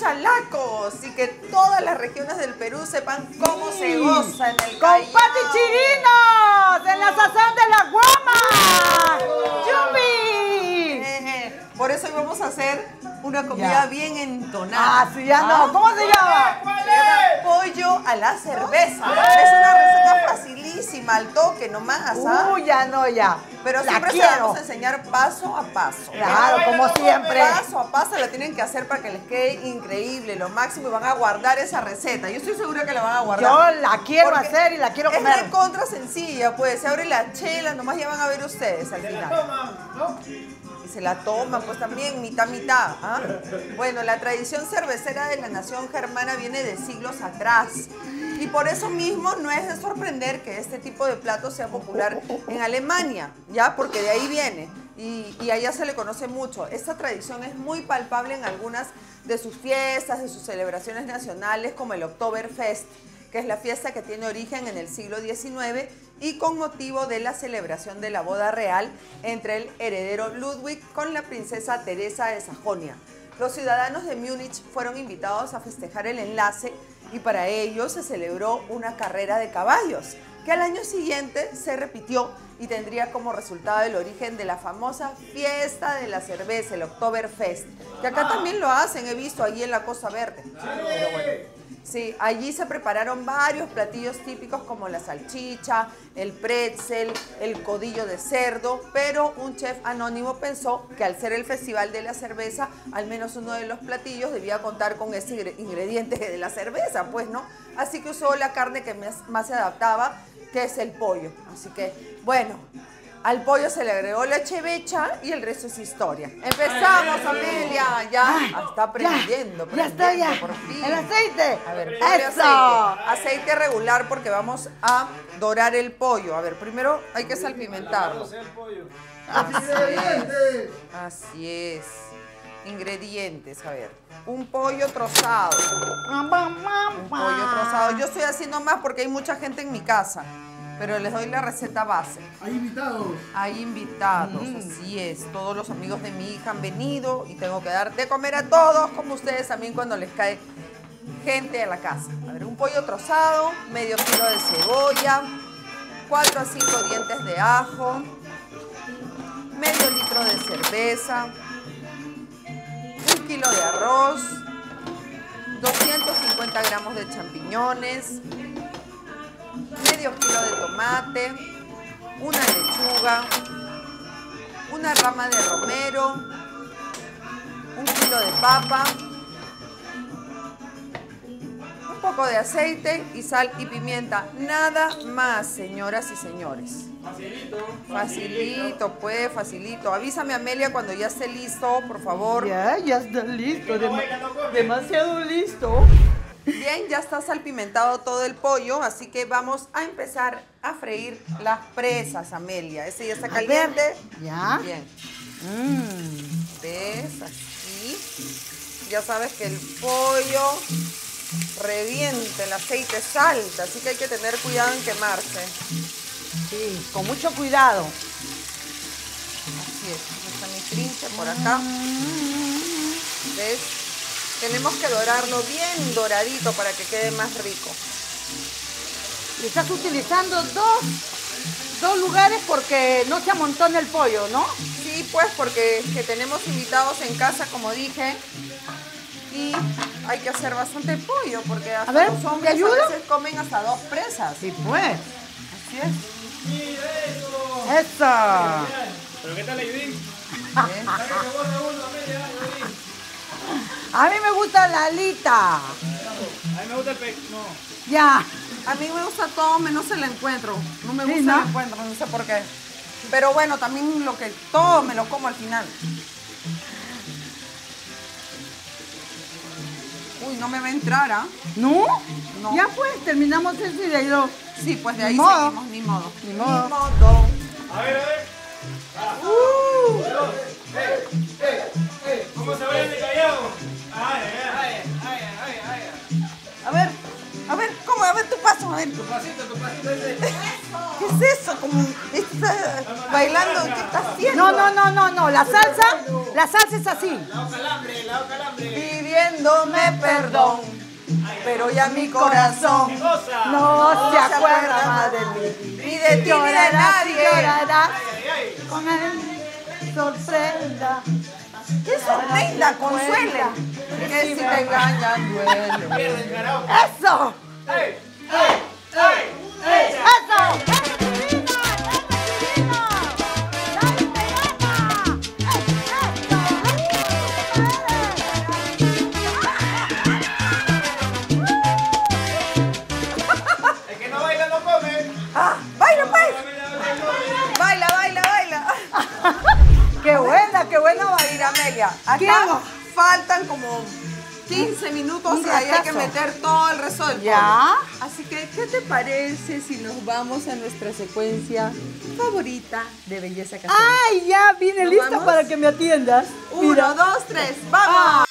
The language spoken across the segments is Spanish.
chalacos y que todas las regiones del Perú sepan cómo se goza en el ¡Con Callao. Pati Chirinos! ¡En la sazón de la guama! ¡Yupi! Por eso hoy vamos a hacer una comida bien entonada. Ah, sí, ya no. ¿Cómo se llama? Se llama pollo a la cerveza. Es una receta facilísima, al toque nomás. Ya no, ya. Pero la siempre se la vamos a enseñar paso a paso. Claro, como siempre. Paso a paso la tienen que hacer para que les quede increíble, lo máximo, y van a guardar esa receta. Yo estoy segura que la van a guardar. Yo la quiero hacer y la quiero comer. Es de contra sencilla, pues. Se abre la chela, nomás ya van a ver ustedes al final. Se la toman, ¿no? Y se la toman, pues también, mitad, mitad. ¿Ah? Bueno, la tradición cervecera de la nación germana viene de siglos atrás. Y por eso mismo no es de sorprender que este tipo de plato sea popular en Alemania, ¿ya? Porque de ahí viene. Y allá se le conoce mucho. Esta tradición es muy palpable en algunas de sus fiestas, de sus celebraciones nacionales, como el Oktoberfest, que es la fiesta que tiene origen en el siglo XIX y con motivo de la celebración de la boda real entre el heredero Ludwig con la princesa Teresa de Sajonia. Los ciudadanos de Múnich fueron invitados a festejar el enlace y para ello se celebró una carrera de caballos, que al año siguiente se repitió y tendría como resultado el origen de la famosa fiesta de la cerveza, el Oktoberfest, que acá también lo hacen, he visto allí en la Costa Verde. Pero bueno. Sí, allí se prepararon varios platillos típicos como la salchicha, el pretzel, el codillo de cerdo, pero un chef anónimo pensó que al ser el festival de la cerveza, al menos uno de los platillos debía contar con ese ingrediente de la cerveza, pues, ¿no? Así que usó la carne que más se adaptaba, que es el pollo. Así que, bueno, al pollo se le agregó leche becha y el resto es historia. Empezamos, Amelia. Ya está aprendiendo. Ya está, ya. Por fin. El aceite. A ver, ¡eso! aceite regular porque vamos a dorar el pollo. A ver, primero hay que salpimentarlo. Así es. Ingredientes, a ver. Un pollo trozado. Un pollo trozado. Yo estoy haciendo más porque hay mucha gente en mi casa. Pero les doy la receta base. Hay invitados. Hay invitados, así es. Todos los amigos de mi hija han venido y tengo que dar de comer a todos, como ustedes también cuando les cae gente a la casa. A ver, un pollo trozado, medio kilo de cebolla, 4 a 5 dientes de ajo, medio litro de cerveza, 1 kilo de arroz, 250 gramos de champiñones, medio kilo de tomate, una lechuga, una rama de romero, 1 kilo de papa, un poco de aceite y sal y pimienta. Nada más, señoras y señores. Facilito. Facilito, pues, facilito. Avísame, Amelia, cuando ya esté listo, por favor. Ya está listo. Demasiado listo. Bien, ya está salpimentado todo el pollo, así que vamos a empezar a freír las presas, Amelia. Ese ya está caliente. ¿Ya? Bien. ¿Ves? Así. Ya sabes que el pollo revienta, el aceite salta, así que hay que tener cuidado en quemarse. Sí, con mucho cuidado. Así es. Aquí está mi trinche por acá. ¿Ves? Tenemos que dorarlo bien doradito para que quede más rico. Y estás utilizando dos lugares porque no se amontona el pollo, ¿no? Sí, pues, porque que tenemos invitados en casa, como dije, y hay que hacer bastante pollo, porque hasta los hombres a veces comen hasta 2 presas. Sí, pues. Así es. ¡Mira eso! ¡Eso! ¿Pero qué tal, Ayudín? A mí me gusta la alita. A mí me gusta el pez. No. Ya. A mí me gusta todo menos el encuentro. No me gusta Sí, ¿no? el encuentro, no sé por qué. Pero bueno, también todo me lo como al final. Uy, no me va a entrar, ¿ah? ¿No? No. Ya pues, terminamos eso y de ahí lo... Sí, pues de ahí Ni modo. seguimos, ni modo. Ni modo. Ni modo. A ver. ¿Cómo se vayan de callado? A ver, ¿cómo? A ver tu paso, a ver. Tu pasito ese. ¿Qué es eso? Como está bailando, ¿qué está haciendo? No. La salsa es así. La calambre. Vivió pidiéndome perdón. Pero ya mi corazón ¿Qué cosa? No se acuerda más de mí. ni de ti ni de Llorará, nadie. llorará. Ay, ay. Con él sorprenda. ¡Qué sorprenda, consuele! Que si te engañan duele. Pierden karaoke. ¡Eso! ¡Ey! ¡Ey! ¡Ey! ¡Ey! ¡Eso! ¡Eso, divino! ¡Eso, divino! ¡Dale, te gana! El que no baila no come. ¡Ah! ¡Baila, pues! ¡Baila, baila, baila! ¡Qué buena, qué buena Va a ir Amelia. ¿Qué Acá hago? faltan como 15 minutos Un y ahí hay que ratazo. meter todo el resto del ¿Ya? pollo. Así que, ¿qué te parece si nos vamos a nuestra secuencia favorita de belleza casera? ¡Ay, ya! Vine ¿Nos lista vamos? para que me atiendas. 1, 2, 3, ¡vamos!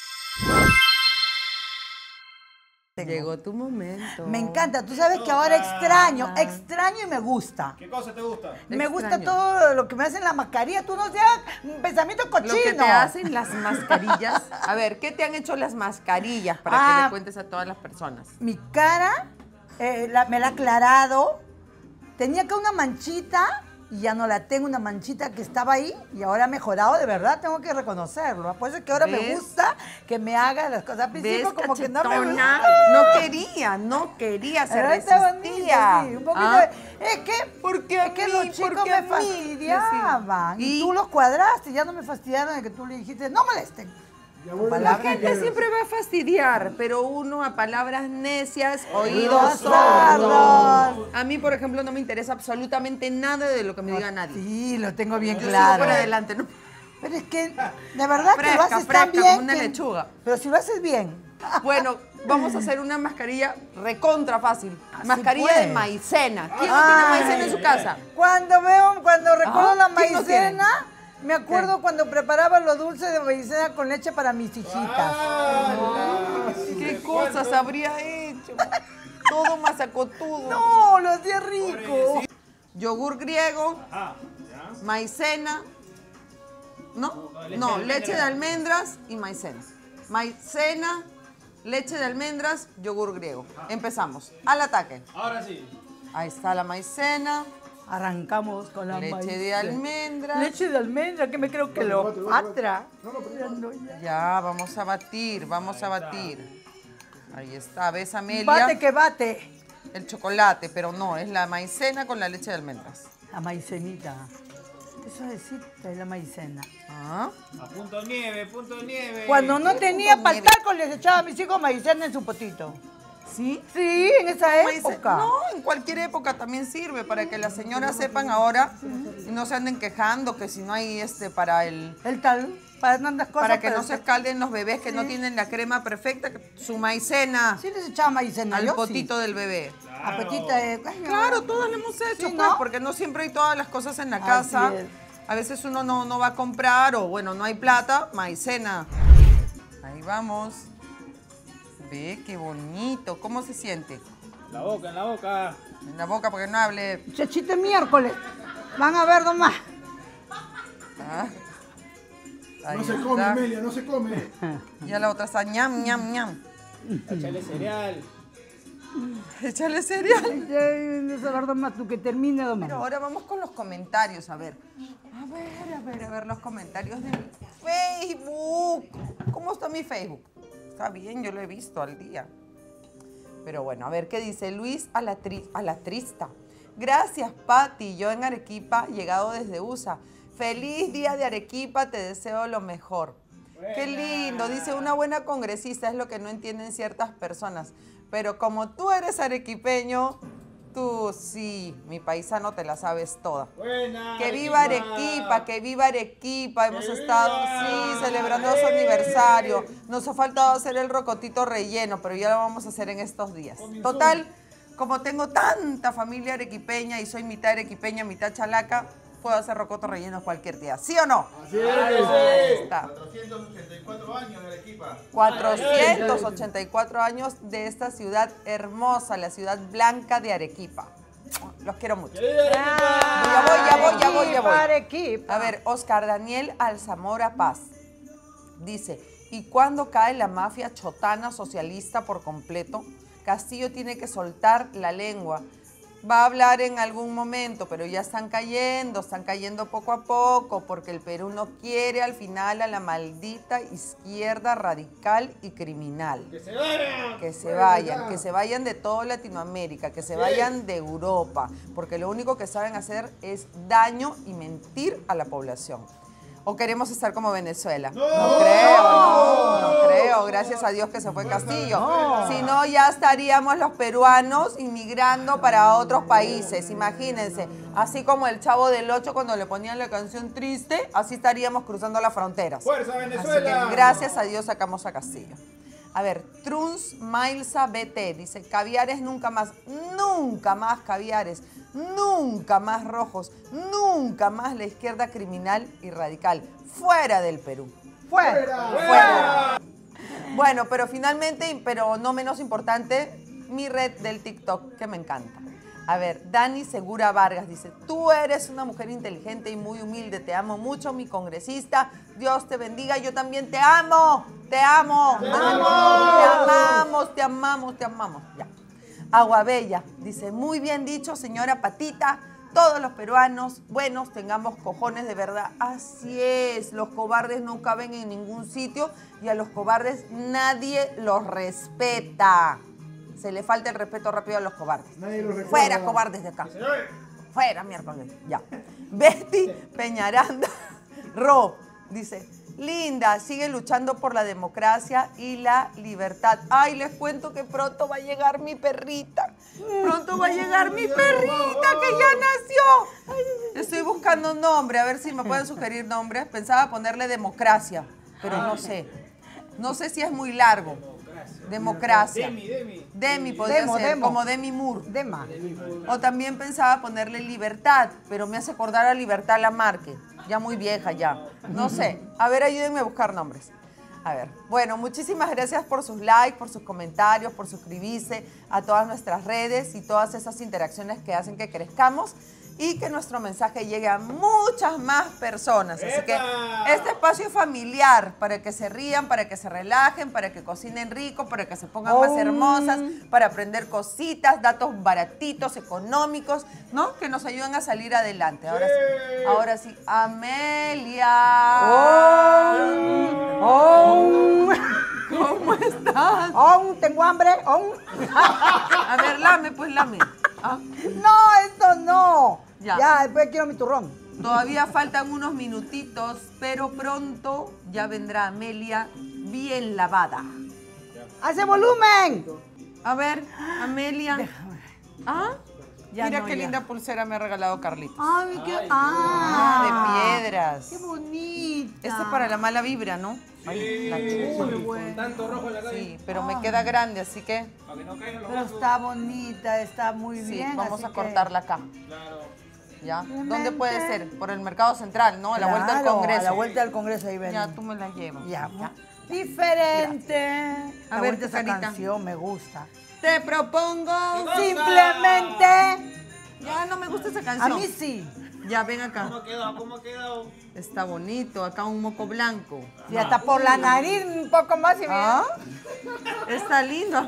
Llegó tu momento. Me encanta. Tú sabes que ahora extraño y me gusta. ¿Qué cosa te gusta? Me gusta Extraño. todo lo que me hacen la mascarilla. Tú no seas pensamiento cochino. Lo que te hacen las mascarillas. A ver, ¿qué te han hecho las mascarillas para que Ah. le cuentes a todas las personas? Mi cara me la ha aclarado. Tenía acá una manchita y ya no la tengo, una manchita que estaba ahí y ahora ha mejorado, de verdad, tengo que reconocerlo. Por eso es que ahora me ¿Ves? gusta que me haga las cosas. Al ¿Ves, principio como que no me cachetona? gusta. No quería, se Ahora está bonito, resistía. sí, un poquito ¿Ah? Es que, ¿Por qué a es que mí? los ¿Por chicos qué a me mí? fastidiaban. ¿Y? Y tú los cuadraste, ya no me fastidiaron de que tú le dijiste, no molesten. La gente siempre va a fastidiar, pero uno a palabras necias, oídos Oídos sordos. sordos. A mí, por ejemplo, no me interesa absolutamente nada de lo que me diga nadie. Sí, lo tengo bien Yo sigo claro. por adelante, ¿no? Pero es que, de verdad que lo Fresca, haces fresca, tan bien. como una que- lechuga. Pero si lo haces bien. Bueno, vamos a hacer una mascarilla recontra fácil. Así Mascarilla de pues. maicena. ¿Quién no tiene maicena en su casa? Cuando recuerdo Ah, la ¿quién no tiene? maicena, me acuerdo cuando preparaba los dulces de maicena con leche para mis hijitas. ¿Qué cosas habría hecho? Todo masacotudo. No, lo hacía rico. Yogur griego, Ah, ya. maicena. ¿No? leche No, de leche de almendras. almendras y maicena. Maicena, leche de almendras, yogur griego. Empezamos. Al ataque. Ahora sí. Ahí está la maicena. Arrancamos con la Leche maicena. de almendras. Leche de almendra, que me creo que lo atra. Ya, vamos a batir, vamos a batir. Ahí está, ¿ves, Amelia? Bate que bate. El chocolate, pero no, es la maicena con la leche de almendras. La maicenita. Eso decirte es la maicena. Ah, A punto nieve, punto nieve. Cuando no tenía nieve. paltalco, les echaba a mis hijos maicena en su potito. ¿sí? Sí, en esa Maicena. época. No, en cualquier época también sirve para que las señoras sepan ahora y no se anden quejando que si no hay para el El tal, para tantas cosas. para que pero no se escalden los bebés que no tienen la crema perfecta, su maicena Sí les echaba maicena, al yo potito del bebé. sí. A potita de... Claro, todas lo hemos hecho, Sí, pues, ¿no? porque no siempre hay todas las cosas en la Así casa. es. A veces uno no va a comprar o, bueno, no hay plata, maicena. Ahí vamos. Ve, qué bonito. ¿Cómo se siente? La boca, en la boca. En la boca, porque no hable. Chachita miércoles. Van a ver nomás. Ah. Ahí No se está. come, Amelia, no se come. Ya la otra está ñam, ñam, ñam. Échale cereal. Échale cereal. No se ver nomás tú que termine nomás. Pero ahora vamos con los comentarios, a ver. A ver los comentarios de mi Facebook. ¿Cómo está mi Facebook? Está bien, yo lo he visto al día. Pero bueno, a ver qué dice Luis a la trista. Gracias, Pati. Yo en Arequipa, llegado desde USA. Feliz día de Arequipa, te deseo lo mejor. Qué lindo, dice una buena congresista, es lo que no entienden ciertas personas. Pero como tú eres arequipeño, tú sí, mi paisano, te la sabes toda. Buena. Que viva Arequipa, que viva Arequipa. Hemos estado, sí, celebrando su aniversario. Nos ha faltado hacer el rocotito relleno, pero ya lo vamos a hacer en estos días. Total, como tengo tanta familia arequipeña y soy mitad arequipeña, mitad chalaca, puedo hacer rocoto relleno cualquier día. ¿Sí o no? Así Ahí es. está. 484 años de Arequipa. 484 años de esta ciudad hermosa, la ciudad blanca de Arequipa. Los quiero mucho. Ya voy. Arequipa. A ver, Oscar Daniel Alzamora Paz dice, ¿Y cuándo cae la mafia chotana socialista por completo? Castillo tiene que soltar la lengua. Va a hablar en algún momento, pero ya están cayendo poco a poco, porque el Perú no quiere al final a la maldita izquierda radical y criminal. ¡Que se vayan! Que se vayan de toda Latinoamérica, que se vayan de Europa, porque lo único que saben hacer es daño y mentir a la población. ¿O queremos estar como Venezuela? No creo. Gracias a Dios que se fue Castillo. Si no, ya estaríamos los peruanos inmigrando para otros países. Imagínense, así como el Chavo del Ocho cuando le ponían la canción triste, así estaríamos cruzando las fronteras. ¡Fuerza, Venezuela! Así que gracias a Dios sacamos a Castillo. A ver, Truns Mailsa BT dice, caviares nunca más caviares, nunca más rojos, nunca más la izquierda criminal y radical. Fuera del Perú. Fuera. Bueno, pero finalmente, pero no menos importante, mi red del TikTok, que me encanta. A ver, Dani Segura Vargas dice, tú eres una mujer inteligente y muy humilde, te amo mucho, mi congresista, Dios te bendiga, yo también te amo, te amamos. Ya. Aguabella dice, muy bien dicho, señora Patita, todos los peruanos buenos tengamos cojones de verdad. Así es, los cobardes no caben en ningún sitio y a los cobardes nadie los respeta. Se le falta el respeto rápido a los cobardes. Fuera, cobardes de acá. Fuera, miércoles. Ya. Betty Peñaranda Ro dice, linda, sigue luchando por la democracia y la libertad. Ay, les cuento que pronto va a llegar mi perrita. Pronto va a llegar mi perrita que ya nació. Estoy buscando un nombre, a ver si me pueden sugerir nombres. Pensaba ponerle democracia, pero no sé. No sé si es muy largo. Democracia. Demi podría ser, como Demi Moore. O también pensaba ponerle libertad, pero me hace acordar a Libertad Lamarque. Ya muy vieja ya. No sé. A ver, ayúdenme a buscar nombres. A ver. Bueno, muchísimas gracias por sus likes, por sus comentarios, por suscribirse a todas nuestras redes y todas esas interacciones que hacen que crezcamos y que nuestro mensaje llegue a muchas más personas. Así que este espacio es familiar, para que se rían, para que se relajen, para que cocinen rico, para que se pongan más hermosas, para aprender cositas, datos baratitos, económicos, ¿no? Que nos ayuden a salir adelante. Ahora sí, Amelia. ¿Cómo estás? Tengo hambre. A ver, lame, pues lame. ¿Ah? No, esto no. Ya, después quiero mi turrón. Todavía faltan unos minutitos, pero pronto ya vendrá Amelia bien lavada. ¡Hace volumen! A ver, Amelia. ¿Ah? Ya Mira no, qué ya. linda pulsera me ha regalado Carlitos. ¡Ay, qué! De piedras. ¡Qué bonita! Este es para la mala vibra, ¿no? Sí, La chucha. con tanto rojo en la calle. Sí, pero me queda grande, así que Para que no caigan los Pero vasos. está bonita, está muy sí, bien. vamos así a que- cortarla acá. Claro. ¿Ya? Obviamente. ¿Dónde puede ser? Por el Mercado Central, ¿no? A la vuelta del Claro, Congreso. A la vuelta del Congreso ahí ven. Ya, tú me la llevas. Ya. Diferente. A Me ver, gusta esa Carita. canción, me gusta. Te propongo... Simplemente. Ya no me gusta esa A canción. mí sí. Ya, ven acá. ¿Cómo ha quedado? ¿Cómo ha quedado? Está bonito. Acá un moco blanco. Y hasta por la nariz un poco más y ¿Ah? Está lindo.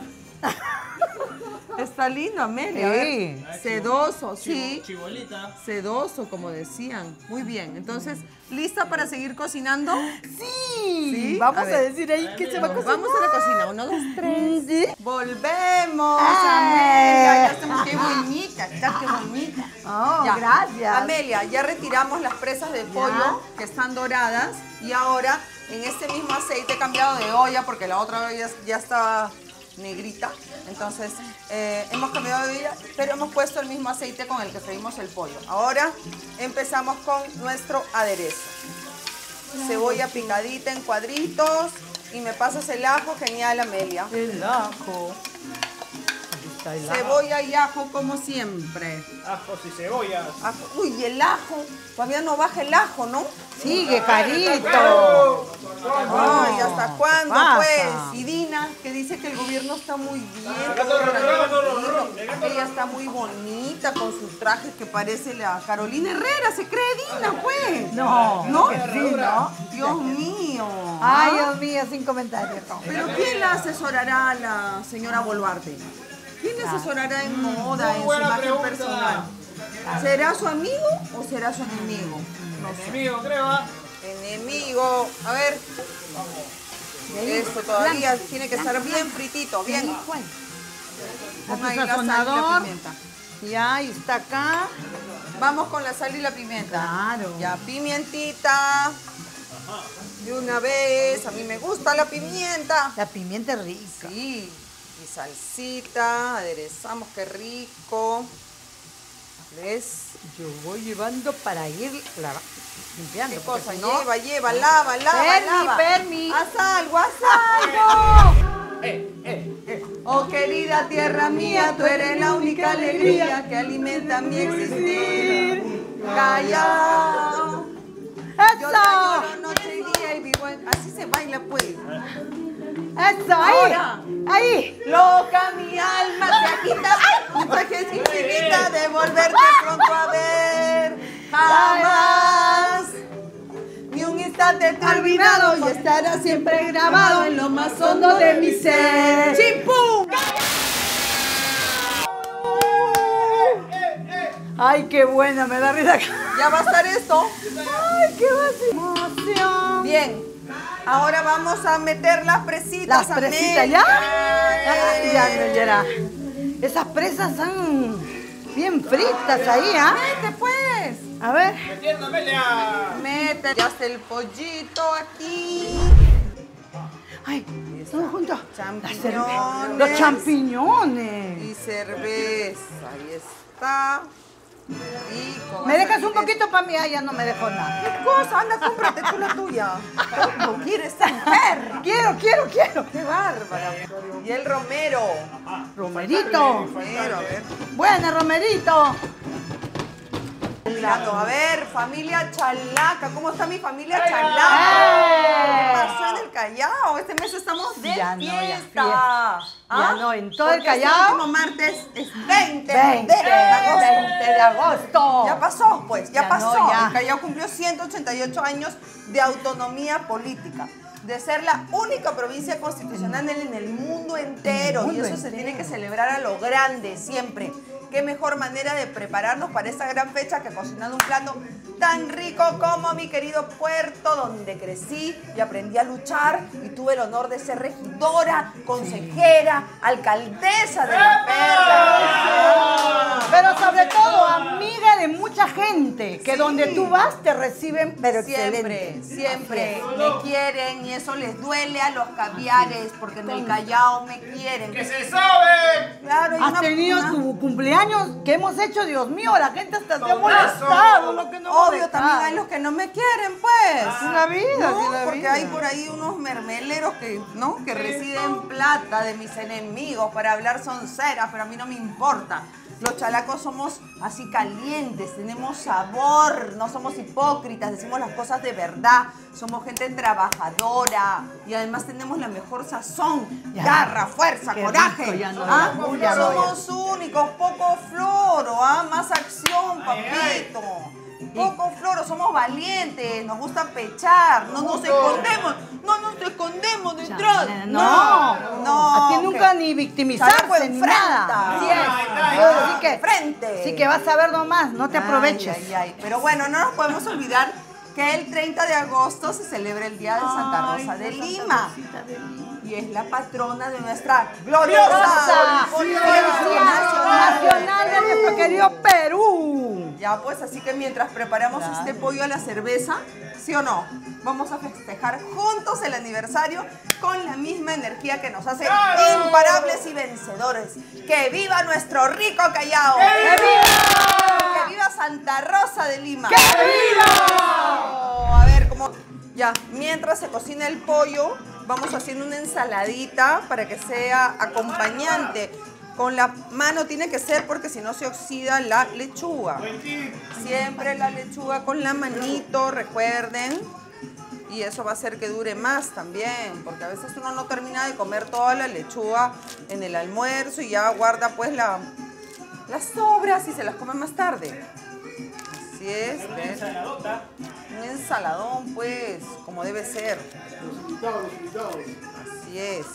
Está lindo, Amelia. A ver. Sí. Sedoso, sí. Chibolita. Sedoso, como decían. Muy bien. Entonces, ¿lista para seguir cocinando? Sí. A Vamos a, ver. decir ahí que se va a Vamos cocinar. a la cocina. 1, 2, 3. Sí. Volvemos, ¡Ay! Amelia. Ya estamos, qué bonita, está qué bonita. Oh, Ya. gracias. Amelia, ya retiramos las presas de pollo que están doradas y ahora en este mismo aceite he cambiado de olla porque la otra olla ya estaba negrita. Entonces hemos cambiado de olla, pero hemos puesto el mismo aceite con el que freímos el pollo. Ahora empezamos con nuestro aderezo. Cebolla picadita en cuadritos y me pasas el ajo, genial, Amelia. El ajo. Aquí está el ajo. Cebolla y ajo como siempre. Ajos y cebollas. Ajo. Uy, el ajo. Todavía no baja el ajo, ¿no? Sigue, carito. Ay, ¿hasta cuándo, pasa? pues? Y Dina, que dice que el gobierno está muy bien. Gato, todo tranquilo. Ella está muy bonita con sus trajes que parece la Carolina Herrera, se cree Dina, pues. No. ¿No? Sí, ¿no? Dios mío. Ay, ¿Ah? Dios mío, sin comentarios. Pero ¿quién la asesorará a la señora Boluarte? ¿Quién la asesorará en moda, en su buena imagen pregunta. personal? ¿Será su amigo o será su enemigo? No sé. Enemigo, creo, ¿ah? Enemigo. A ver. Esto todavía tiene que estar bien fritito, bien. Pon ahí la sal y la sazonador. pimienta. Ya, y está acá. Vamos con la sal y la pimienta. Claro. Ya, pimientita. De una vez. A mí me gusta la pimienta. La pimienta es rica. Sí. Y salsita. Aderezamos, qué rico. ¿Ves? Yo voy llevando para ir limpiando. ¿Qué porque cosa? si no- Lleva, lava, lava. Permi. Haz algo, haz algo. Oh, querida tierra mía, tú eres la única alegría que alimenta mi existir. Calla. Yo te ¡Eso! lloro noche y día y vivo en... Así se baila, pues. ¡Eso! ¡Ahí! Ahora. ¡Ahí! Loca mi alma se agita, mensajes infinita de volverte pronto a ver. Jamás, ni un instante te he olvidado y estará siempre grabado en lo más hondo de mi ser. ¡Chimpum! ¡Ay, qué buena! Me da risa. ¿Ya va a estar esto? ¡Ay, qué emoción! Bien, ahora vamos a meter las presitas. Las presitas, ¿ya? Ya, ya era. Esas presas están bien fritas ahí, ¿ah? Mete, pues. A ver. Metiendo Amelia. Mete, ya está el pollito aquí. ¡Ay! Todos juntos. Champiñones. Los champiñones. Y cerveza, ahí está. Rico. ¿Me dejas un poquito para mí? Ay, ya no me dejo nada. ¿Qué cosa? Anda, cómprate tú la tuya. No quieres ser perra. Quiero. ¡Qué bárbara! Y el romero. Romerito. Romero, a ver. Buena, Romerito. A ver, familia Chalaca. ¿Cómo está mi familia Chalaca? ¿Qué pasó en el Callao? Este mes estamos de Ya no, ya fiesta. fiesta. Ya no, en todo el Porque este Callao. último martes es 20 20 de agosto. de agosto. Ya pasó, pues, ya Ya pasó. no, ya. El Callao cumplió 188 años de autonomía política, de ser la única provincia constitucional en el mundo entero. En el mundo y eso se entero. tiene que celebrar a lo grande, siempre. Qué mejor manera de prepararnos para esta gran fecha que cocinando un plato tan rico como mi querido Puerto, donde crecí y aprendí a luchar y tuve el honor de ser regidora, consejera, alcaldesa de La Perla. Pero sobre todo, amiga de mucha gente, que donde tú vas te reciben, pero Siempre, excelente. siempre me quieren y eso les duele a los caviares porque en el Callao me quieren. ¡Que se sabe! Claro, y Has una- tenido una- tu cumpleaños que hemos hecho, Dios mío, la gente hasta se ha molestado, lo que no hemos Obvio, también dejado. hay los que no me quieren, pues. Así la vida, ¿No? así la Porque vida. hay por ahí unos mermeleros que, ¿no? Que reciben plata de mis enemigos para hablar sonceras, pero a mí no me importa. Los chalacos somos así calientes, tenemos sabor, no somos hipócritas, decimos las cosas de verdad, somos gente trabajadora y además tenemos la mejor sazón, Ya. garra, fuerza, Qué coraje. rico, ya no, ¿Ah? ya no, Somos únicos, poco floro, ¿ah? Más acción, papito. Poco floro, somos valientes, nos gusta pechar, no nos escondemos detrás. A ti nunca ni Chalaco victimizarse ni nada. enfrenta. Así es. Así que, Frente. sí que vas a ver nomás, no te aproveches. Pero bueno, no nos podemos olvidar que el 30 de agosto se celebra el Día de Santa Rosa de Lima. Y es la patrona de nuestra gloriosa Rosa, Policía nacional de nuestro querido Perú. Ya pues, así que mientras preparamos este pollo a la cerveza, ¿sí o no? Vamos a festejar juntos el aniversario con la misma energía que nos hace imparables y vencedores. ¡Que viva nuestro rico Callao! ¡Que viva! ¡Que viva Santa Rosa de Lima! ¡Que viva! A ver, como... Ya, mientras se cocina el pollo, vamos haciendo una ensaladita para que sea acompañante. Con la mano tiene que ser porque si no se oxida la lechuga. Siempre la lechuga con la manito, recuerden. Y eso va a hacer que dure más también, porque a veces uno no termina de comer toda la lechuga en el almuerzo y ya guarda pues las sobras y se las comen más tarde. Así es, Una ¿ves? ensaladota. Un ensaladón, pues, como debe ser. Los invitados. Así es.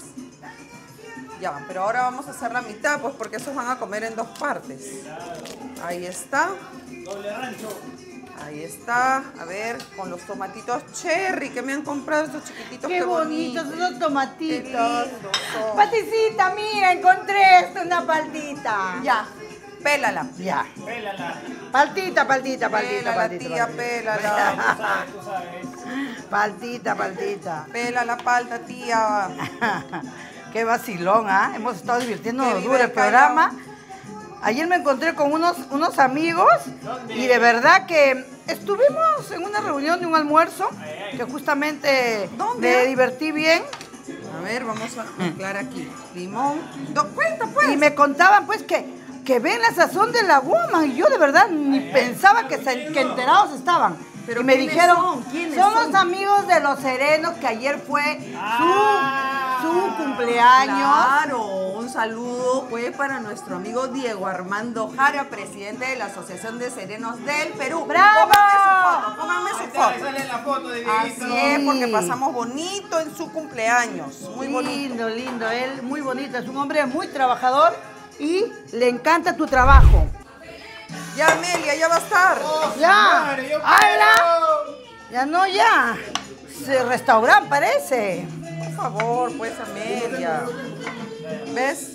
Ya, pero ahora vamos a hacer la mitad, pues, porque esos van a comer en 2 partes. Ahí está. Doble rancho. Ahí está. A ver, con los tomatitos cherry que me han comprado estos chiquititos. Qué bonitos esos Qué tomatitos. lindos son. Paticita, mira, encontré esto, una paltita. Ya, pélala. Ya. Pélala. Paltita. Pélala, tía, pélala. Tú sabes. Paltita. Pela la palta, tía. Qué vacilón, ¿ah? Hemos estado Que divirtiéndonos viva duro el el Callao. programa. Ayer me encontré con unos amigos ¿Dónde? y de verdad que estuvimos en una reunión de un almuerzo que justamente ¿Dónde? me divertí bien A ver, vamos a mezclar aquí. Limón. Cuenta, pues. y me contaban pues que ven la sazón de la woman y yo de verdad ni pensaba que enterados estaban. Pero y me ¿quiénes dijeron, son? ¿Quiénes son son? los amigos de Los Serenos que ayer fue Ah. su cumpleaños. Claro, un saludo pues para nuestro amigo Diego Armando Jara, presidente de la Asociación de Serenos del Perú. ¡Bravo! Pónganme su Ahí foto. sale en la foto de Así Dieguito. es, porque pasamos bonito en su cumpleaños. Muy bonito. Lindo, él muy bonito, es un hombre muy trabajador y le encanta tu trabajo. Ya, Amelia, ya va a estar. Ya, Madre, yo ¡hala! quiero. Ya no, ya. Restaurante parece. Por favor, pues, Amelia. ¿Ves?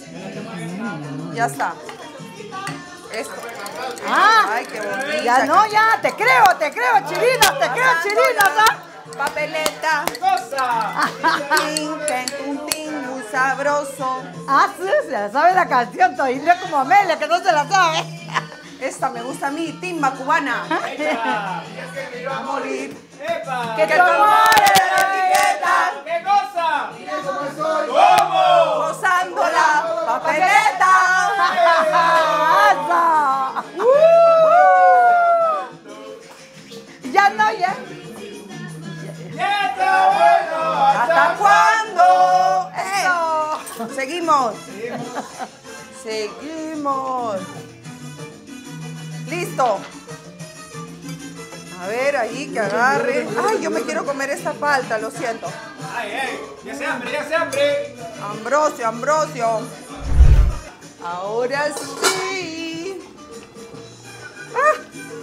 Ya está. Esto. Ah, Ay, qué bonita. ya no, ya, te creo, chirinos, ¿ah? Papeleta. ¿Qué cosa? Tin, ten, tin, muy sabroso. Ah, sí, se la sabe la canción, todavía como Amelia, que no se la sabe. Esta me gusta a mí, timba cubana. Epa. A morir. Epa. Que Que tu amor tomar es la etiqueta. ¿Qué cosa? ¿Cómo? Gozando la papeleta. ¡Asa! Ya no, ya. ¡Ya está bueno! ¿Hasta cuándo? Eso. Seguimos. Seguimos. Listo. A ver, ahí que agarre. Ay, yo me quiero comer esta palta, lo siento. ¡Ay, ay! ¡Ya se hambre, ya se hambre! Ambrosio, Ambrosio. Ahora sí. ¡Ah!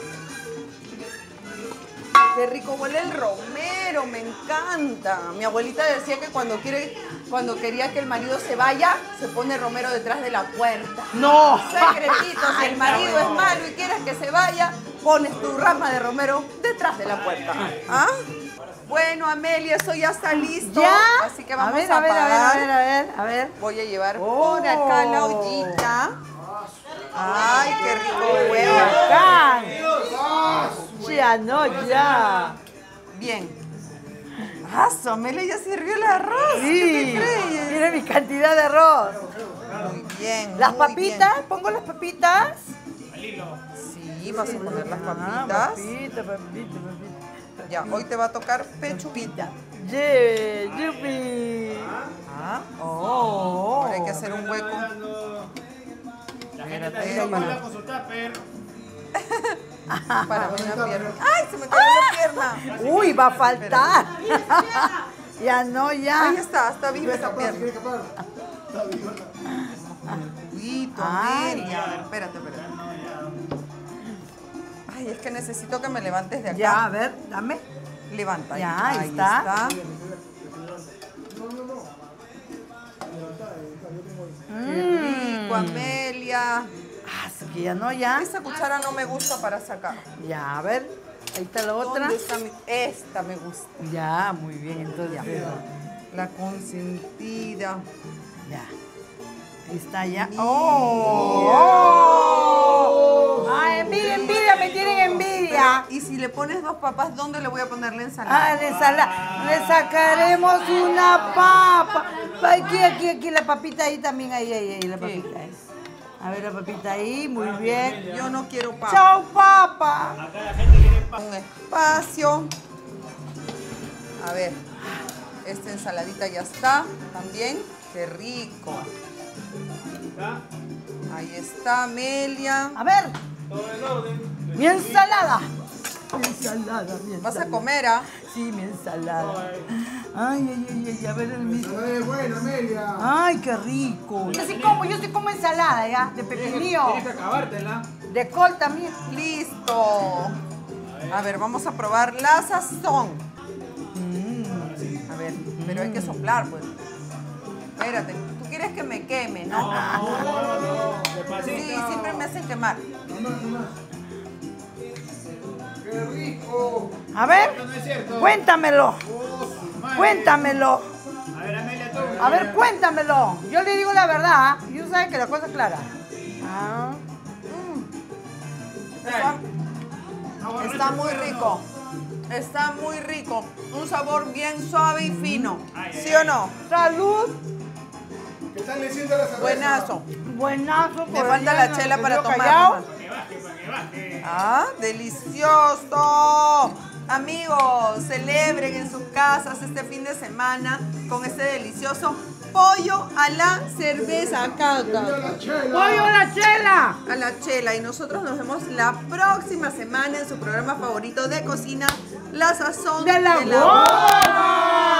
Qué rico huele el romero, me encanta. Mi abuelita decía que cuando quería que el marido se vaya, se pone romero detrás de la puerta. No. Secretito, si el marido es malo y quieres que se vaya, pones tu rama de romero detrás de la puerta. ¿Ah? Bueno, Amelia, eso ya está listo. ¿Ya? Así que vamos a ver, a a ver, apagar. a ver. Voy a llevar Oh. por acá la ollita. Ay, qué rico huele. Bacán. Ya no, ya. Bien. Ah, Amelia ya sirvió el arroz. ¿Qué Sí. te crees? Mira mi cantidad de arroz. Muy bien. Las muy papitas, pongo las papitas. Al hilo. bien. Sí, vas a poner las Ah, papitas. papita. Ya, hoy te va a tocar pechuguita. Yupi. Ah, Oh. ahora hay que hacer un hueco. La gente está Espérate, haciendo para- cola con su tupper. Para una pierna. ¡Ay, se me cayó la pierna! Uy, va a faltar. Ya no, Ahí ya. está viva esa pierna. Juguito, Ay. Amelia. A ver, espérate. Ay, es que necesito que me levantes de acá. Ya, a ver, dame. Levanta. Ya, ahí está. Qué rico, Amelia. Ah, sí que ya no, ya. Esa cuchara no me gusta para sacar. Ya, a ver. Ahí está la otra. ¿Dónde está esta me gusta. Ya, muy bien, entonces. La consentida. Ya. Ahí está ya. ¡Oh! ¡Ay, envidia! Me tienen envidia. Y si le pones 2 papas, ¿dónde le voy a poner la ensalada? Ah, le sacaremos una papa. Aquí, la papita ahí también, ahí, la papita ahí. A ver, la papita ahí, muy bien. Yo no quiero papa. ¡Chao, papa! Acá la gente quiere Un espacio. A ver, esta ensaladita ya está también. Qué rico. Ahí está, Amelia. A ver, Todo el orden. mi ensalada. Mi ensalada, mi ensalada. Vas a comer, ¿ah? Sí, mi ensalada. Ay, a ver el mismo. Ensalada es buena, Amelia. Ay, qué rico. Yo sí como ensalada, ¿ya? De pepinillo. Tienes que acabártela. De col también. Listo. A ver, vamos a probar la sazón. A ver, pero hay que soplar, pues. Espérate, tú quieres que me queme, ¿no? Despacito. Sí, siempre me hacen quemar. Nomás. ¡Qué rico! A ver, No es cierto. cuéntamelo. Oh, su madre. Cuéntamelo. A ver, Amelia, tú. A ver, cuéntamelo. Yo le digo la verdad. Y tú sabes que la cosa es clara. Ah. Está muy rico. Está muy rico. Un sabor bien suave y fino. ¿Sí o no? Salud. ¿Qué tal le sienta la cerveza? Buenazo. Buenazo. Me falta la chela para tomar. Callao. Para que baje. Ah, delicioso. Amigos, celebren en sus casas este fin de semana con este delicioso pollo a la cerveza, caca. La chela. ¡Pollo a la chela! A la chela. Y nosotros nos vemos la próxima semana en su programa favorito de cocina, La Sazón ¡De la Guapa. Guapa!